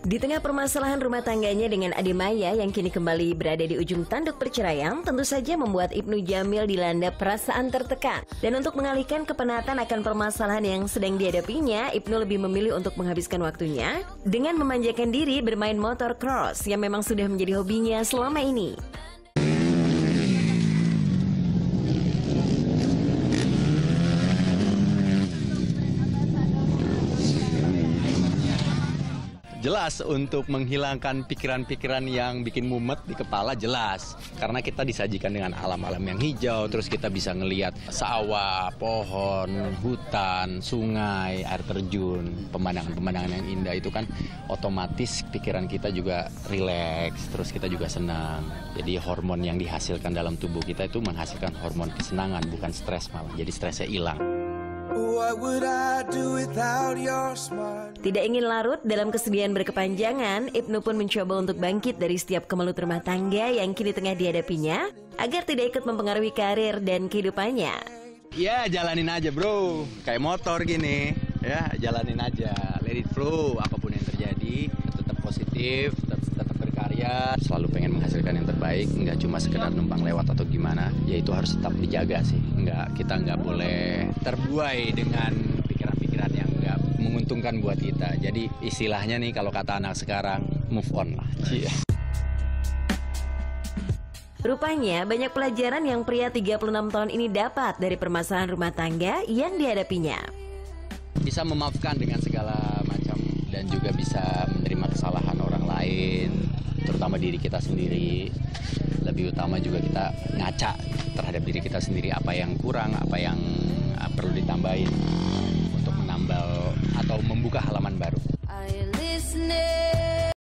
Di tengah permasalahan rumah tangganya dengan Ade Maya yang kini kembali berada di ujung tanduk perceraian, tentu saja membuat Ibnu Jamil dilanda perasaan tertekan. Dan untuk mengalihkan kepenatan akan permasalahan yang sedang dihadapinya, Ibnu lebih memilih untuk menghabiskan waktunya dengan memanjakan diri bermain motor cross yang memang sudah menjadi hobinya selama ini. Jelas untuk menghilangkan pikiran-pikiran yang bikin mumet di kepala, jelas. Karena kita disajikan dengan alam-alam yang hijau, terus kita bisa ngelihat sawah, pohon, hutan, sungai, air terjun, pemandangan-pemandangan yang indah itu kan otomatis pikiran kita juga rileks, terus kita juga senang. Jadi hormon yang dihasilkan dalam tubuh kita itu menghasilkan hormon kesenangan, bukan stres malah. Jadi stresnya hilang. Tidak ingin larut dalam kesedihan berkepanjangan, Ibnu pun mencoba untuk bangkit dari setiap kemelut rumah tangga yang kini tengah dihadapinya agar tidak ikut mempengaruhi karir dan kehidupannya. Ya, jalanin aja bro, kayak motor gini. Ya, jalanin aja, let it flow, apapun yang terjadi, tetap positif, tetap berkarya, selalu pengen menghasilkan yang terbaik, nggak cuma sekedar numpang lewat atau gimana, ya itu harus tetap dijaga sih. Kita nggak boleh terbuai dengan pikiran-pikiran yang nggak menguntungkan buat kita. Jadi istilahnya nih kalau kata anak sekarang, move on lah. Rupanya banyak pelajaran yang pria 36 tahun ini dapat dari permasalahan rumah tangga yang dihadapinya. Bisa memaafkan dengan segala macam dan juga bisa menerima kesalahan orang lain, terutama diri kita sendiri. Lebih utama juga kita ngaca terhadap diri kita sendiri, apa yang kurang, apa yang perlu ditambahin untuk menambal atau